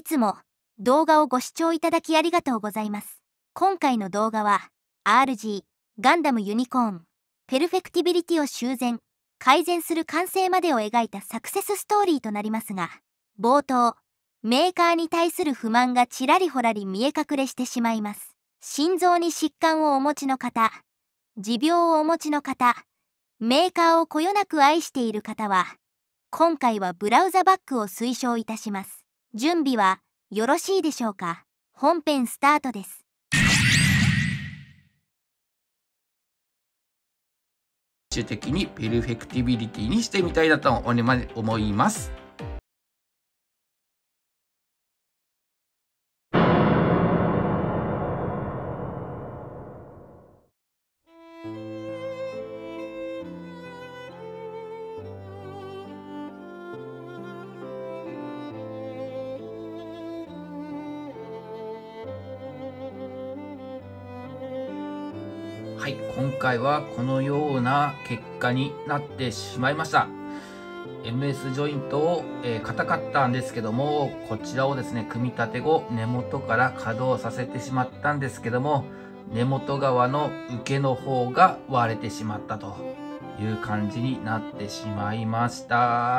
いつも動画をご視聴いただきありがとうございます。今回の動画は RG ガンダムユニコーンペルフェクティビリティを修繕改善する完成までを描いたサクセスストーリーとなりますが、冒頭メーカーに対する不満がちらりほらり見え隠れしてしまいます。心臓に疾患をお持ちの方、持病をお持ちの方、メーカーをこよなく愛している方は今回はブラウザバックを推奨いたします。準備はよろしいでしょうか。本編スタートです。 最終的にペルフェクティビリティにしてみたいなと思います。はい、今回はこのような結果になってしまいました。MS ジョイントを硬かったんですけども、こちらをですね、組み立て後、根元から稼働させてしまったんですけども、根元側の受けの方が割れてしまったという感じになってしまいました。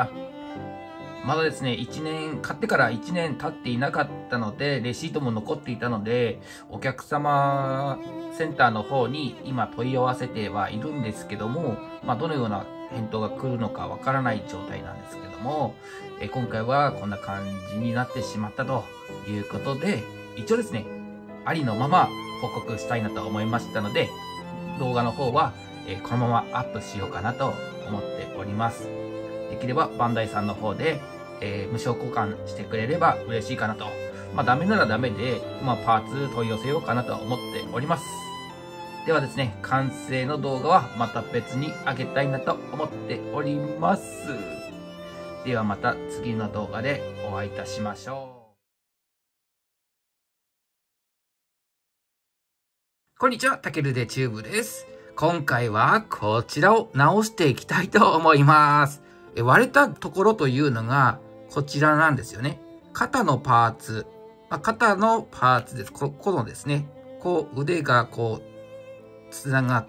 まだですね、買ってから1年経っていなかったので、レシートも残っていたので、お客様センターの方に今問い合わせてはいるんですけども、どのような返答が来るのかわからない状態なんですけども、今回はこんな感じになってしまったということで、一応ですね、ありのまま報告したいなと思いましたので、動画の方は、このままアップしようかなと思っております。できればバンダイさんの方で、無償交換してくれれば嬉しいかなと。ダメならダメで、パーツ問い寄せようかなと思っております。ではですね、完成の動画はまた別に上げたいなと思っております。ではまた次の動画でお会いいたしましょう。こんにちは、たけるでチューブです。今回はこちらを直していきたいと思います。割れたところというのがこちらなんですよね。肩のパーツ。肩のパーツです。このですね、腕がつながって、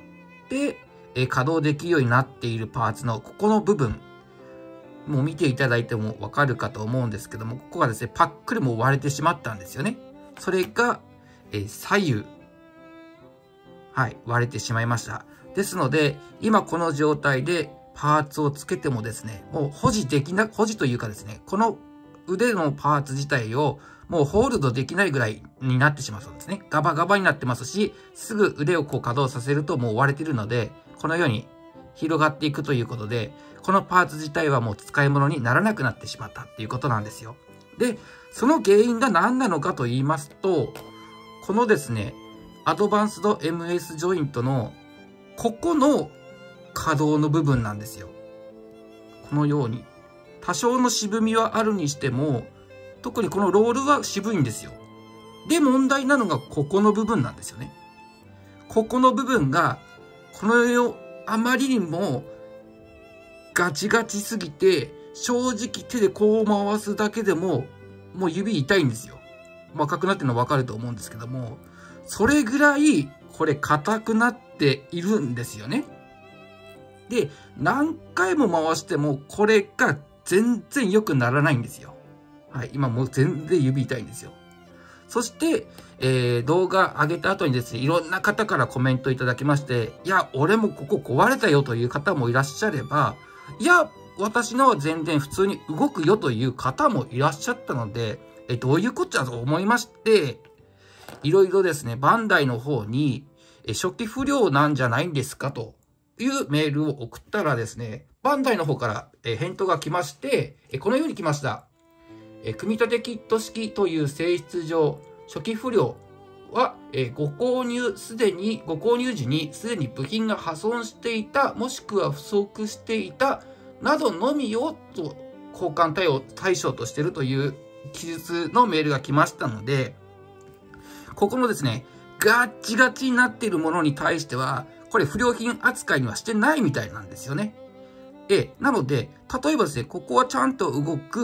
稼働できるようになっているパーツのここの部分。もう見ていただいてもわかるかと思うんですけども、ここがですね、パックリも割れてしまったんですよね。それが、左右。はい、割れてしまいました。ですので、今この状態でパーツをつけてもですね、もう保持というかですね、この腕のパーツ自体をもうホールドできないぐらいになってしまうそうですね。ガバガバになってますし、すぐ腕を稼働させるともう割れてるので、このように広がっていくということで、このパーツ自体はもう使い物にならなくなってしまったっていうことなんですよ。で、その原因が何なのかと言いますと、このですね、アドバンスド MS ジョイントのここの可動の部分なんですよ。このように。多少の渋みはあるにしても、特にこのロールは渋いんですよ。で、問題なのがここの部分なんですよね。ここの部分が、あまりにもガチガチすぎて、正直手でこう回すだけでも、もう指痛いんですよ。赤くなってるの分かると思うんですけども、それぐらい、これ硬くなっているんですよね。で、何回も回しても、これが全然良くならないんですよ。はい、今もう全然指痛いんですよ。そして、動画上げた後にですね、いろんな方からコメントいただきまして、いや、俺もここ壊れたよという方もいらっしゃれば、いや、私のは全然普通に動くよという方もいらっしゃったので、どういうこっちゃと思いまして、いろいろですね、バンダイの方に、初期不良なんじゃないんですかというメールを送ったらですね、バンダイの方から返答が来まして、このように来ました。組み立てキット式という性質上、初期不良は、ご購入時にすでに部品が破損していた、もしくは不足していた、などのみを交換対象としているという記述のメールが来ましたので、ここのですね、ガッチガチになっているものに対しては、これ不良品扱いにはしてないみたいなんですよね。なので、例えばですね、ここはちゃんと動く、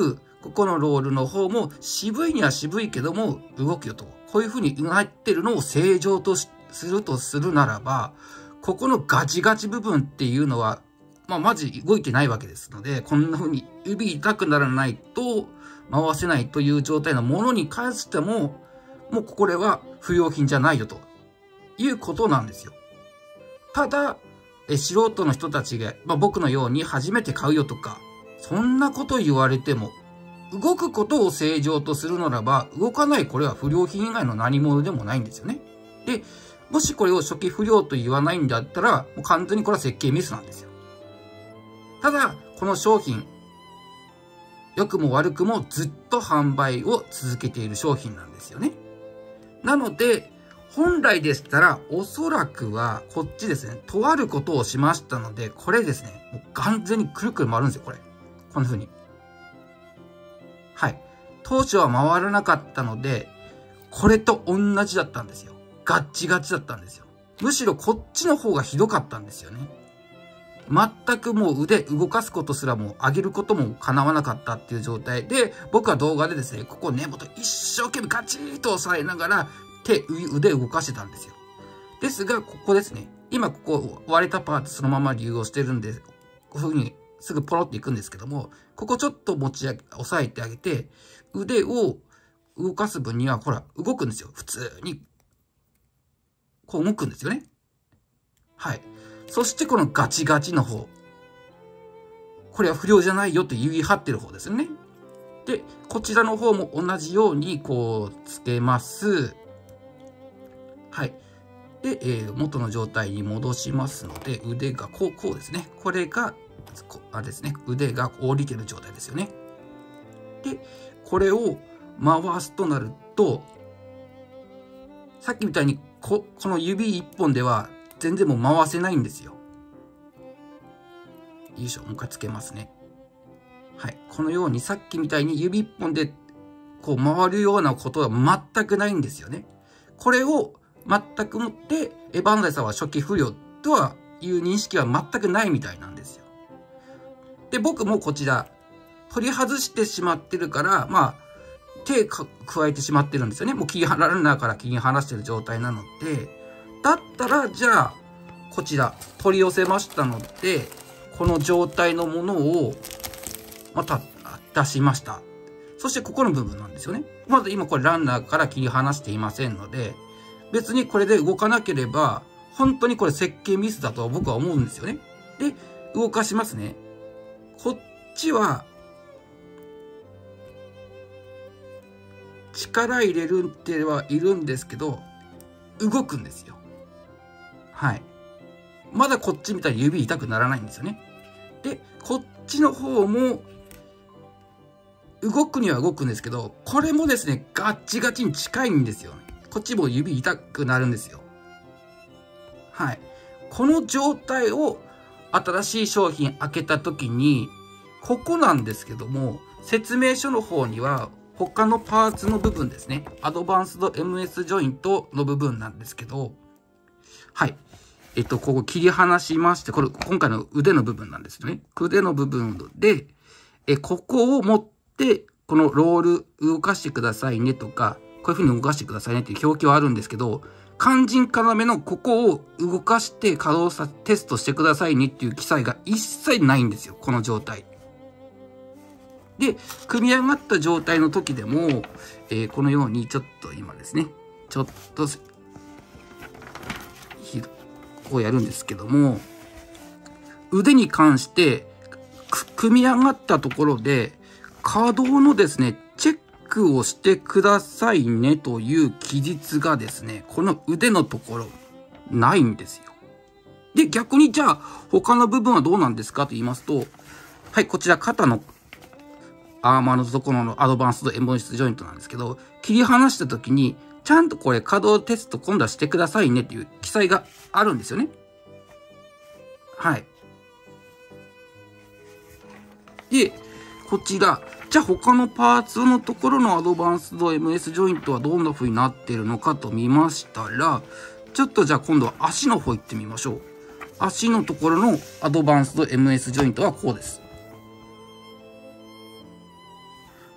ここのロールの方も渋いには渋いけども動くよと。こういう風になってるのを正常とするならば、ここのガチガチ部分っていうのは、マジ動いてないわけですので、こんな風に指痛くならないと回せないという状態のものに関しても、もうこれは不要品じゃないよということなんですよ。ただ、素人の人たちが、僕のように初めて買うよとか、そんなこと言われても、動くことを正常とするならば、動かないこれは不良品以外の何物でもないんですよね。で、もしこれを初期不良と言わないんだったら、もう完全にこれは設計ミスなんですよ。ただ、この商品、良くも悪くもずっと販売を続けている商品なんですよね。なので、本来でしたら、おそらくは、こっちですね、とあることをしましたので、これですね、もう完全にくるくる回るんですよ、これ。こんな風に。はい。当初は回らなかったので、これと同じだったんですよ。ガッチガチだったんですよ。むしろこっちの方がひどかったんですよね。全くもう腕動かすことすらも上げることも叶わなかったっていう状態で、僕は動画でですね、ここ根元一生懸命ガチーと押さえながら、腕動かしてたんですよ。ですが、ここですね。今ここ割れたパーツそのまま流用してるんで、こういう風にすぐポロっていくんですけども、ここちょっと押さえてあげて、腕を動かす分には、ほら、動くんですよ。普通に。こう動くんですよね。はい。そしてこのガチガチの方。これは不良じゃないよって言い張ってる方ですよね。で、こちらの方も同じようにこうつけます。はい。で、元の状態に戻しますので、腕がこうですね。これが、あれですね。腕が降りてる状態ですよね。で、これを回すとなると、さっきみたいにこの指一本では全然もう回せないんですよ。よいしょ、もう一回つけますね。はい。このようにさっきみたいに指一本でこう回るようなことは全くないんですよね。これを全くもって、バンダイさんは初期不良とはいう認識は全くないみたいなんですよ。で、僕もこちら、取り外してしまってるから、手加えてしまってるんですよね。もうランナーから切り離してる状態なので、だったら、じゃあ、こちら、取り寄せましたので、この状態のものを、また出しました。そしてここの部分なんですよね。まず今これランナーから切り離していませんので、別にこれで動かなければ、本当にこれ設計ミスだとは僕は思うんですよね。で、動かしますね。こっちは、力入れるってはいるんですけど、動くんですよ。はい。まだこっちみたいに指痛くならないんですよね。で、こっちの方も、動くには動くんですけど、これもですね、ガッチガチに近いんですよ。こっちも指痛くなるんですよ。はい。この状態を新しい商品開けた時に、ここなんですけども、説明書の方には他のパーツの部分ですね。アドバンスド MS ジョイントの部分なんですけど、はい。ここ切り離しまして、これ今回の腕の部分なんですよね。腕の部分で、ここを持って、このロール動かしてくださいねとか、こういう風に動かしてくださいねっていう表記はあるんですけど、肝心要のここを動かして稼働テストしてくださいねっていう記載が一切ないんですよ。この状態。で、組み上がった状態の時でも、このようにちょっと今ですね、ちょっと、こうやるんですけども、腕に関して、組み上がったところで、稼働のですね、チェックをしてくださいねという記述がですね、この腕のところ、ないんですよ。で、逆にじゃあ、他の部分はどうなんですかと言いますと、はい、こちら肩のアーマーのところのアドバンスドエンボイスジョイントなんですけど、切り離した時に、ちゃんとこれ稼働テスト今度はしてくださいねっていう記載があるんですよね。はい。で、こちら、じゃあ他のパーツのところのアドバンスド MS ジョイントはどんな風になっているのかと見ましたら、ちょっとじゃあ今度は足の方行ってみましょう。足のところのアドバンスド MS ジョイントはこうです。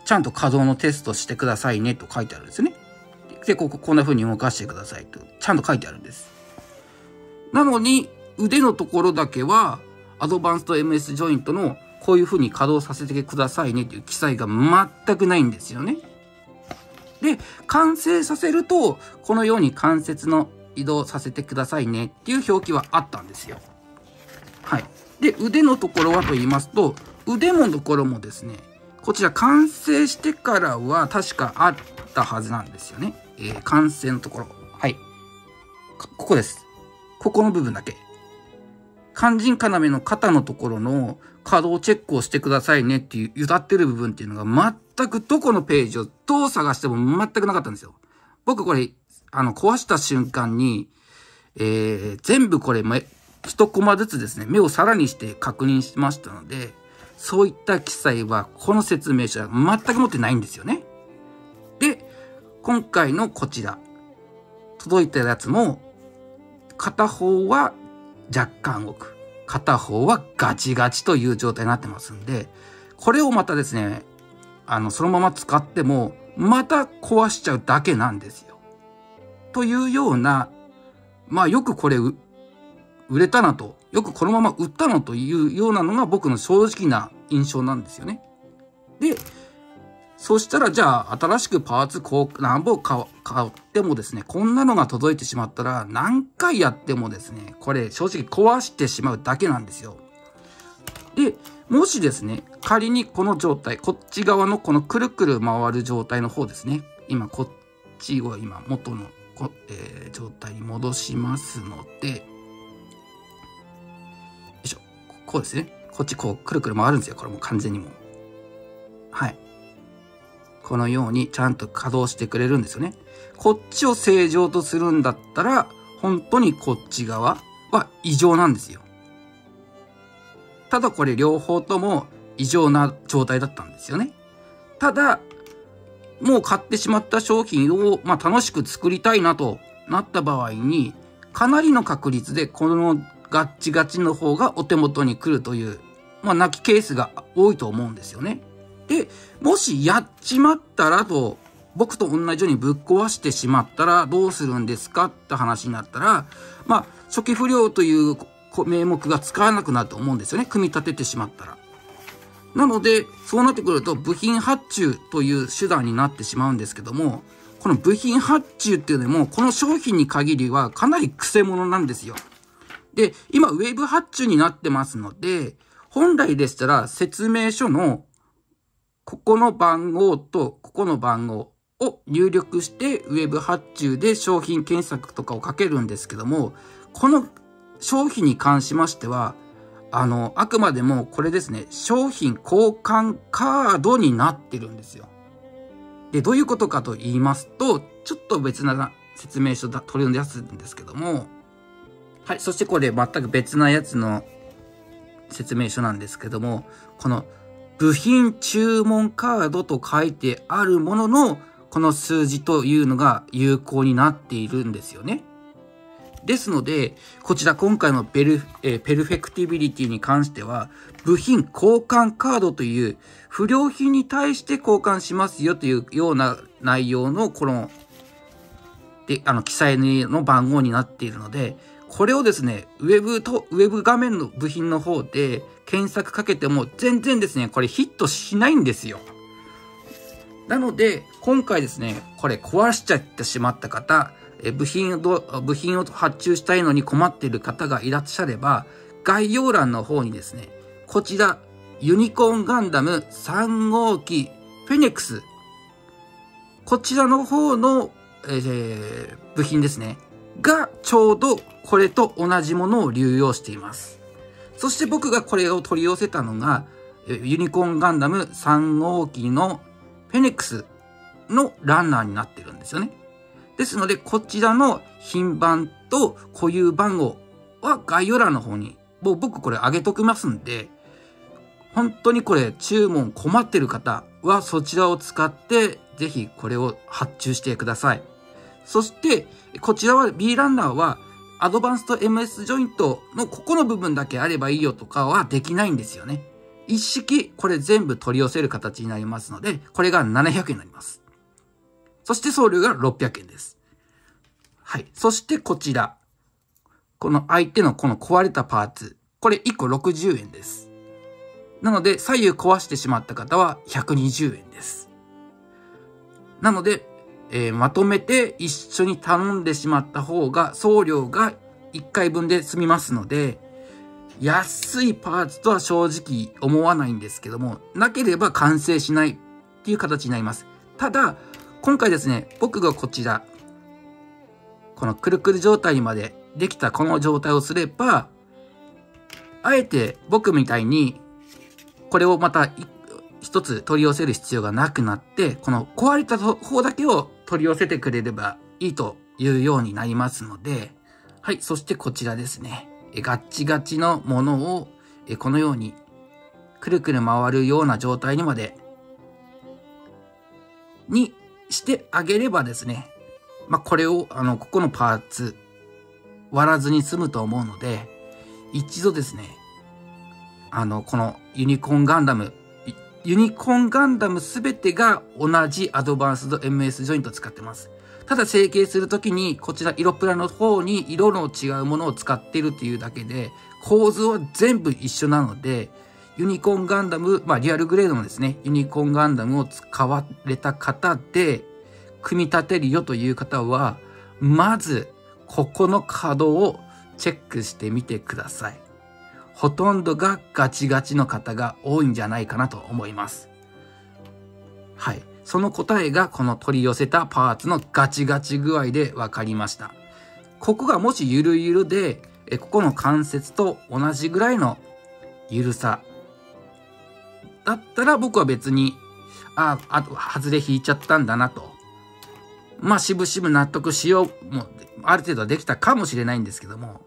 ちゃんと稼働のテストしてくださいねと書いてあるんですよね。で、こんな風に動かしてくださいと、ちゃんと書いてあるんです。なのに、腕のところだけは、アドバンスト MS ジョイントのこういう風に稼働させてくださいねっていう記載が全くないんですよね。で、完成させると、このように関節の移動させてくださいねっていう表記はあったんですよ。はい。で、腕のところはと言いますと、腕のところもですね、こちら完成してからは確かあったはずなんですよね。完成のところ。はい。ここです。ここの部分だけ。肝心要の肩のところの稼働チェックをしてくださいねっていう歌ってる部分っていうのが全くどこのページをどう探しても全くなかったんですよ。僕これ、壊した瞬間に、全部これ、一コマずつですね、目をさらにして確認しましたので、そういった記載はこの説明書は全く持ってないんですよね。で、今回のこちら、届いたやつも、片方は若干動く。片方はガチガチという状態になってますんで、これをまたですね、そのまま使っても、また壊しちゃうだけなんですよ。というような、よくこれ売れたなと、よくこのまま売ったのというようなのが僕の正直な印象なんですよね。で、そしたらじゃあ新しくパーツ何本買ってもですね、こんなのが届いてしまったら何回やってもですね、これ正直壊してしまうだけなんですよ。で、もしですね、仮にこの状態、こっち側のこのくるくる回る状態の方ですね、今こっちを今元の状態に戻しますので、よいしょ、こうですね。こっちこうくるくる回るんですよ。これもう完全にもう。はい。このようにちゃんと稼働してくれるんですよね。こっちを正常とするんだったら、本当にこっち側は異常なんですよ。ただこれ両方とも異常な状態だったんですよね。ただ、もう買ってしまった商品を、楽しく作りたいなとなった場合に、かなりの確率でこのガッチガチの方がお手元に来るという、泣きケースが多いと思うんですよね。で、もしやっちまったらと、僕と同じようにぶっ壊してしまったらどうするんですかって話になったら、初期不良という名目が使わなくなると思うんですよね。組み立ててしまったら。なので、そうなってくると部品発注という手段になってしまうんですけども、この部品発注っていうのも、この商品に限りはかなりクセ者なんですよ。で、今ウェブ発注になってますので、本来でしたら説明書のここの番号とここの番号を入力してウェブ発注で商品検索とかをかけるんですけども、この商品に関しましては、あくまでもこれですね、商品交換カードになってるんですよ。で、どういうことかと言いますと、ちょっと別な説明書取り出すんですけども、はい、そしてこれ全く別なやつの説明書なんですけども、この部品注文カードと書いてあるものの、この数字というのが有効になっているんですよね。ですので、こちら今回のペルフェクティビリティに関しては、部品交換カードという不良品に対して交換しますよというような内容のこの、記載の番号になっているので、これをですね、ウェブ画面の部品の方で検索かけても全然ですね、これヒットしないんですよ。なので、今回ですね、これ壊しちゃってしまった方、部品を発注したいのに困っている方がいらっしゃれば、概要欄の方にですね、こちら、ユニコーンガンダム3号機フェネックス。こちらの方の、部品ですね。がちょうどこれと同じものを流用しています。そして僕がこれを取り寄せたのが、ユニコーンガンダム3号機のフェネックスのランナーになってるんですよね。ですので、こちらの品番と固有番号は概要欄の方に、僕これ上げときますんで、本当にこれ注文困ってる方はそちらを使ってぜひこれを発注してください。そして、こちらは B ランナーはアドバンスト MS ジョイントのここの部分だけあればいいよとかはできないんですよね。 一式、これ全部取り寄せる形になりますので、これが700円になります。そして送料が600円です。はい。そしてこちら。この相手のこの壊れたパーツ。これ1個60円です。なので、左右壊してしまった方は120円です。なので、まとめて一緒に頼んでしまった方が送料が1回分で済みますので、安いパーツとは正直思わないんですけども、なければ完成しないっていう形になります。ただ、今回ですね、僕がこちら、このくるくる状態にまでできたこの状態をすれば、あえて僕みたいに、これをまた一つ取り寄せる必要がなくなって、この壊れた方だけを取り寄せてくれればいいというようになりますので、はい、そしてこちらですね。ガッチガチのものを、このように、くるくる回るような状態にまで、にしてあげればですね、まあ、これを、ここのパーツ、割らずに済むと思うので、一度ですね、このユニコーンガンダムすべてが同じアドバンスド MS ジョイントを使ってます。ただ成形するときに、こちら色プラの方に色の違うものを使っているっていうだけで、構図は全部一緒なので、ユニコーンガンダム、まあリアルグレードのですね、ユニコーンガンダムを使われた方で、組み立てるよという方は、まず、ここの角をチェックしてみてください。ほとんどがガチガチの方が多いんじゃないかなと思います。はい。その答えがこの取り寄せたパーツのガチガチ具合で分かりました。ここがもしゆるゆるで、ここの関節と同じぐらいのゆるさだったら僕は別に、あと外れ引いちゃったんだなと。まあ、しぶしぶ納得しようも、ある程度はできたかもしれないんですけども、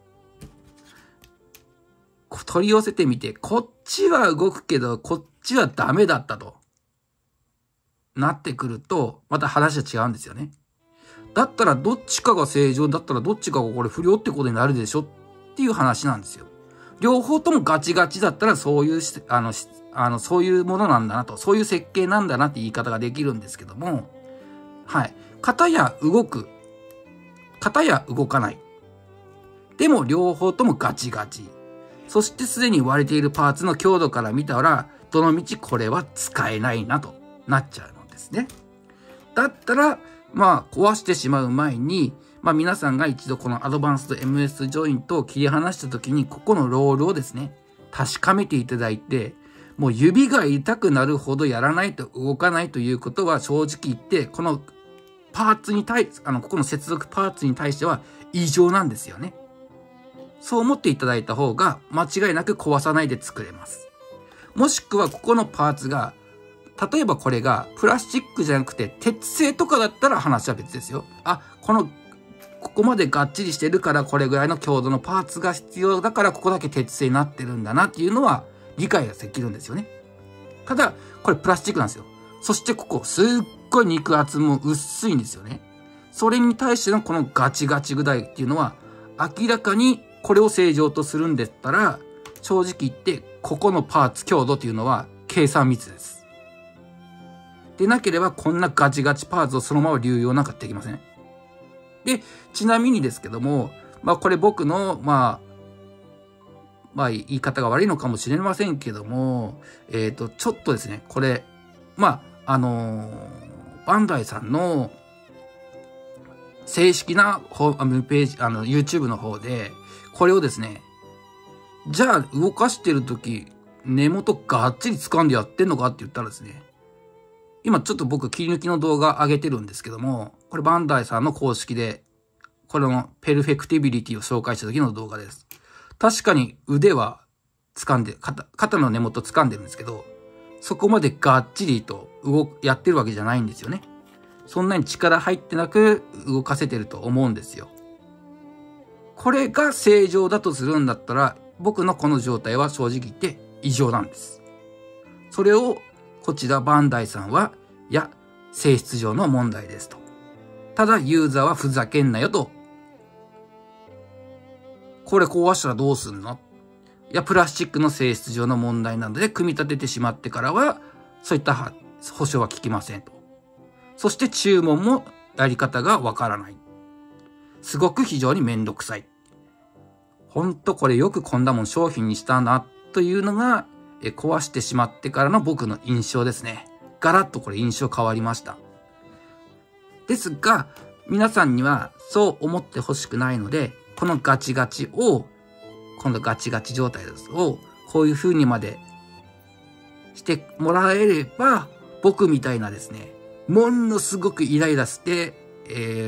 取り寄せてみて、こっちは動くけど、こっちはダメだったと。なってくると、また話は違うんですよね。だったらどっちかが正常だったらどっちかがこれ不良ってことになるでしょっていう話なんですよ。両方ともガチガチだったらそういう、そういうものなんだなと、そういう設計なんだなって言い方ができるんですけども、はい。片や動く。片や動かない。でも両方ともガチガチ。そしてすでに割れているパーツの強度から見たら、どのみちこれは使えないなとなっちゃうのですね。だったら、まあ壊してしまう前に、まあ皆さんが一度このアドバンスド MS ジョイントを切り離した時に、ここのロールをですね、確かめていただいて、もう指が痛くなるほどやらないと動かないということは正直言って、このパーツに対、ここの接続パーツに対しては異常なんですよね。そう思っていただいた方が間違いなく壊さないで作れます。もしくはここのパーツが、例えばこれがプラスチックじゃなくて鉄製とかだったら話は別ですよ。ここまでがっちりしてるからこれぐらいの強度のパーツが必要だからここだけ鉄製になってるんだなっていうのは理解ができるんですよね。ただ、これプラスチックなんですよ。そしてここすっごい肉厚も薄いんですよね。それに対してのこのガチガチ具合っていうのは明らかにこれを正常とするんだったら正直言ってここのパーツ強度っていうのは計算ミスです。でなければこんなガチガチパーツをそのまま流用なんかできません。で、ちなみにですけども、まあこれ僕の、まあ言い方が悪いのかもしれませんけども、ちょっとですね、これ、まあ、バンダイさんの正式なホームページ、YouTube の方で、これをですね、じゃあ動かしてるとき、根元がっちり掴んでやってんのかって言ったらですね、今ちょっと僕切り抜きの動画上げてるんですけども、これバンダイさんの公式で、これのペルフェクティビリティを紹介した時の動画です。確かに腕は掴んで、肩の根元掴んでるんですけど、そこまでがっちりとやってるわけじゃないんですよね。そんなに力入ってなく動かせてると思うんですよ。これが正常だとするんだったら、僕のこの状態は正直言って異常なんです。それをこちらバンダイさんは、いや、性質上の問題ですと。ただユーザーはふざけんなよと。これ壊したらどうすんの？ やプラスチックの性質上の問題などで組み立ててしまってからは、そういった保証は効きませんと。そして注文もやり方がわからない。すごく非常にめんどくさい。ほんとこれよくこんなもん商品にしたなというのが壊してしまってからの僕の印象ですね。ガラッとこれ印象変わりました。ですが、皆さんにはそう思ってほしくないので、このガチガチを、今度ガチガチ状態ですを、こういう風にまでしてもらえれば、僕みたいなですね、ものすごくイライラして、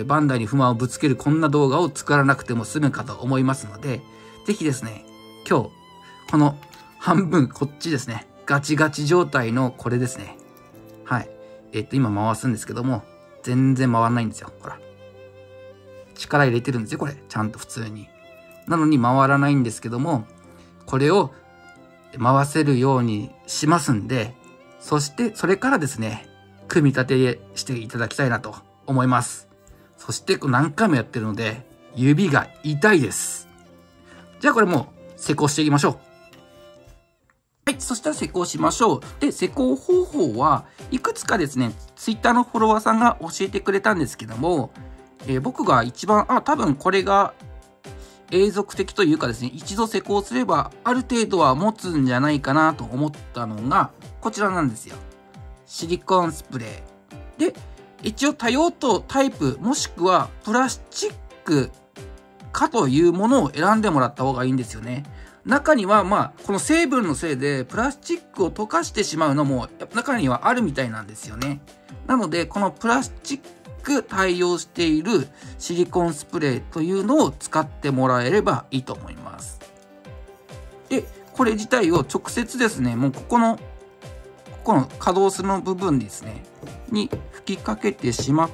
バンダイに不満をぶつけるこんな動画を作らなくても済むかと思いますので、ぜひですね、今日、この半分、こっちですね、ガチガチ状態のこれですね。はい。今回すんですけども、全然回らないんですよ。ほら。力入れてるんですよ、これ。ちゃんと普通に。なのに回らないんですけども、これを回せるようにしますんで、そしてそれからですね、組み立てしていただきたいなと思います。そして何回もやってるので、指が痛いです。じゃあこれもう施工していきましょう。はい、そしたら施工しましょう。で、施工方法はいくつかですね、Twitter のフォロワーさんが教えてくれたんですけども、僕が一番、多分これが永続的というかですね、一度施工すればある程度は持つんじゃないかなと思ったのが、こちらなんですよ。シリコンスプレー。で、一応多用途タイプ、もしくはプラスチックかというものを選んでもらった方がいいんですよね。中にはこの成分のせいでプラスチックを溶かしてしまうのも中にはあるみたいなんですよね。なので、このプラスチック対応しているシリコンスプレーというのを使ってもらえればいいと思います。で、これ自体を直接ですね、もうここの可動するの部分ですね、に吹きかけてしまって、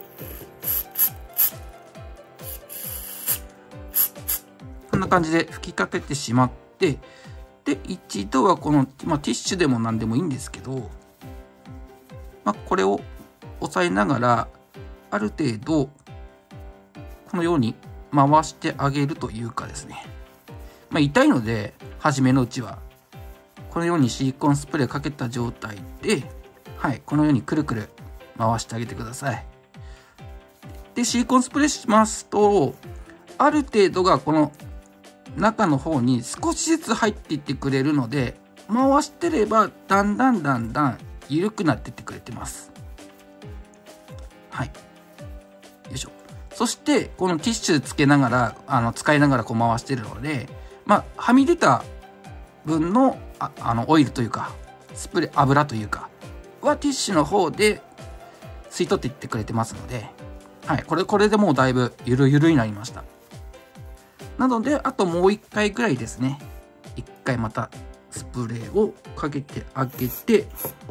こんな感じで吹きかけてしまって、で、一度はこの、ティッシュでも何でもいいんですけど、これを押さえながら、ある程度、このように回してあげるというかですね。痛いので、初めのうちは、このようにシリコンスプレーかけた状態で、はい、このようにくるくる回してあげてください。で、シリコンスプレーしますと、ある程度がこの中の方に少しずつ入っていってくれるので、回してればだんだん緩くなっていってくれてます。はい。よいしょ。そして、このティッシュつけながら、使いながら回してるので、はみ出た分の、オイルというか、油というか、はティッシュの方で吸い取っていってくれてますので、はい。これでもうだいぶゆるゆるになりました。なので、あともう一回ぐらいですね。一回またスプレーをかけてあげて、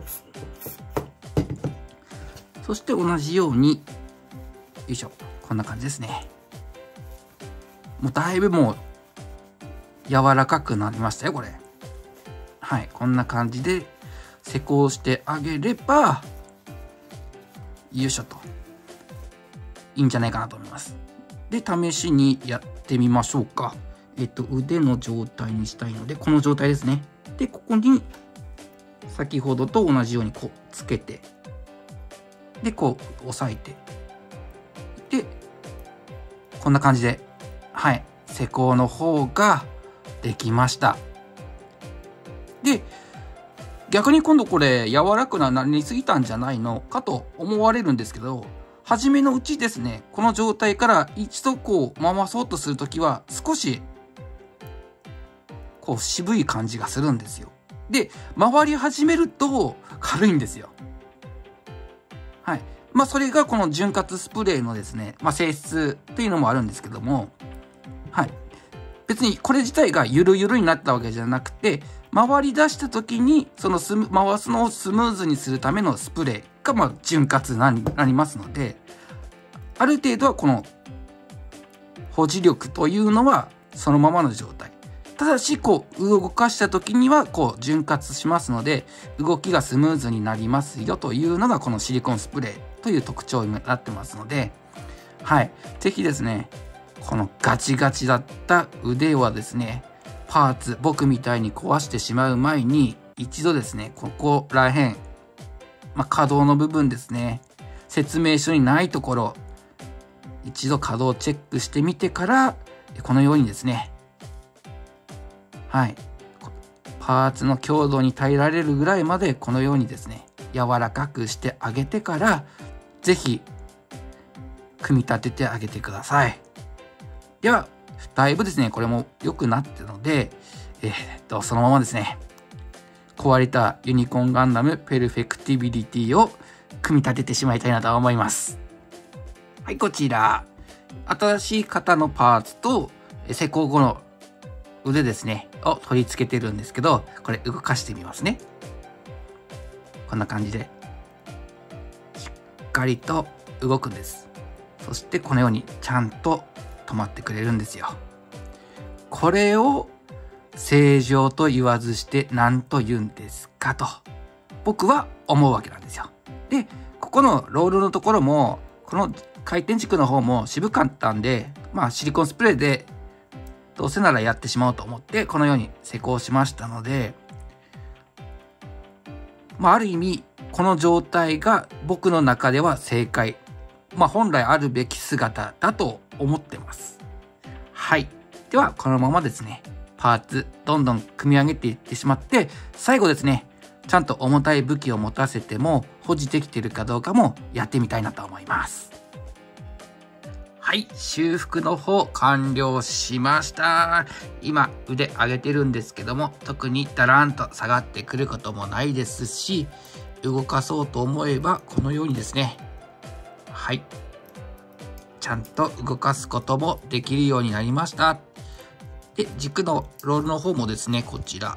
そして同じように、よいしょ。こんな感じですね。もうだいぶもう柔らかくなりましたよ、これ。はい。こんな感じで施工してあげれば、よいしょと。いいんじゃないかなと思います。で、試しにやってみましょうか。腕の状態にしたいので、この状態ですね。で、ここに、先ほどと同じようにつけて、で、押さえて、で、こんな感じで、はい、施工の方ができました。で、逆に今度これ、柔らかくなりすぎたんじゃないのかと思われるんですけど、初めのうちですね、この状態から一度回そうとするときは少し渋い感じがするんですよ。で、回り始めると軽いんですよ。はい。それがこの潤滑スプレーのですね、性質っていうのもあるんですけども、はい。別にこれ自体がゆるゆるになったわけじゃなくて、回り出した時に、回すのをスムーズにするためのスプレーが、潤滑になりますので、ある程度はこの保持力というのはそのままの状態。ただし、動かした時には、潤滑しますので、動きがスムーズになりますよというのが、このシリコンスプレーという特徴になってますので、はい。ぜひですね、このガチガチだった腕はですね、 パーツ、僕みたいに壊してしまう前に、一度ですね、ここら辺、可動の部分ですね、説明書にないところ、一度可動チェックしてみてから、このようにですね、はい、パーツの強度に耐えられるぐらいまでこのようにですね、柔らかくしてあげてから、ぜひ組み立ててあげてください。ではだいぶですね、これも良くなってるので、そのままですね、壊れたユニコーンガンダムペルフェクティビリティを組み立ててしまいたいなと思います。はい、こちら新しい型のパーツと施工後の腕ですねを取り付けてるんですけど、これ動かしてみますね。こんな感じでしっかりと動くんです。そしてこのようにちゃんと止まってくれるんですよ。これを正常と言わずして何と言うんですかと僕は思うわけなんですよ。で、ここのロールのところもこの回転軸の方も渋かったんで、シリコンスプレーでどうせならやってしまおうと思ってこのように施工しましたので、ある意味この状態が僕の中では正解、本来あるべき姿だと思ってます。はい、ではこのままですね、パーツどんどん組み上げていってしまって、最後ですね、ちゃんと重たい武器を持たせても保持できているかどうかもやってみたいなと思います。はい、修復の方完了しました。今腕上げてるんですけども、特にダランと下がってくることもないですし、動かそうと思えばこのようにですね、はい、ちゃんと動かすこともできるようになりました。で、軸のロールの方もですね、こちら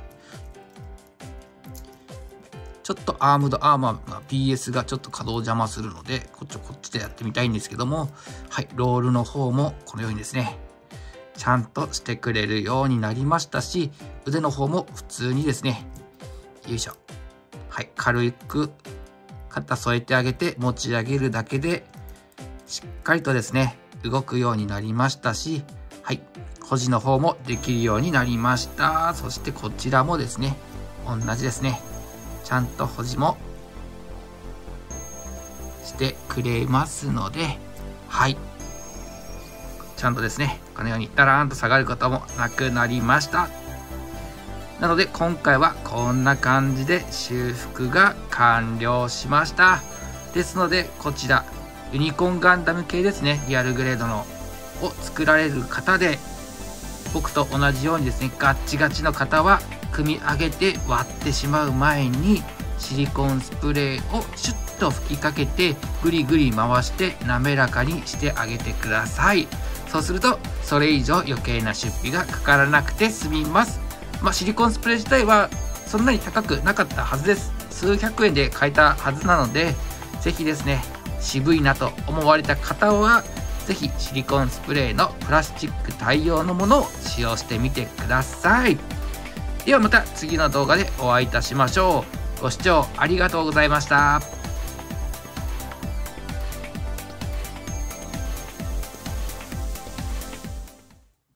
ちょっとアームドアーマーが PS がちょっと稼働邪魔するので、こっちでやってみたいんですけども、はい、ロールの方もこのようにですね、ちゃんとしてくれるようになりましたし、腕の方も普通にですね、よいしょ、はい、軽く肩添えてあげて持ち上げるだけでしっかりとですね、動くようになりましたし、はい、保持の方もできるようになりました。そしてこちらもですね、同じですね、ちゃんと保持もしてくれますので、はい、ちゃんとですね、このようにダラーンと下がることもなくなりました。なので今回はこんな感じで修復が完了しました。ですのでこちらユニコーンガンダム系ですね、リアルグレードのを作られる方で、僕と同じようにですね、ガッチガチの方は組み上げて割ってしまう前にシリコンスプレーをシュッと吹きかけてグリグリ回して滑らかにしてあげてください。そうするとそれ以上余計な出費がかからなくて済みます。シリコンスプレー自体はそんなに高くなかったはずです。数百円で買えたはずなので、ぜひですね、渋いなと思われた方はぜひシリコンスプレーのプラスチック対応のものを使用してみてください。ではまた次の動画でお会いいたしましょう。ご視聴ありがとうございました。